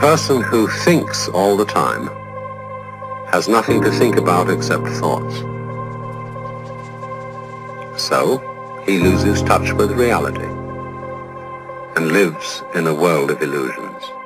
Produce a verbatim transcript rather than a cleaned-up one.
A person who thinks all the time has nothing to think about except thoughts. So, he loses touch with reality and lives in a world of illusions.